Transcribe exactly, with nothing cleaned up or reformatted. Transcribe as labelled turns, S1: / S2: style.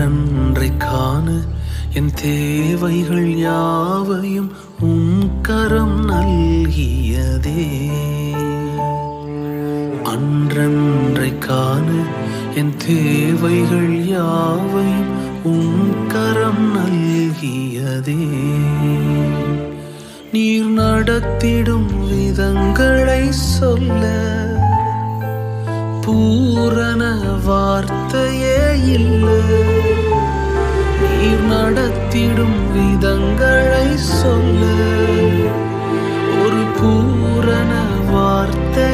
S1: அன்றன்றை காண என் தேவைகள் யாவையும் உம் கரம் நல்கியதே. அன்றன்றை காண என் தேவைகள் யாவையும் உம் கரம் நல்கியதே. நீர் நடத்திடும் விதங்களை சொல்ல பூரண வார்த்தையே இல்லை. நீர் நடத்திடும் விதங்களை சொல்ல ஒரு பூரண வார்த்தை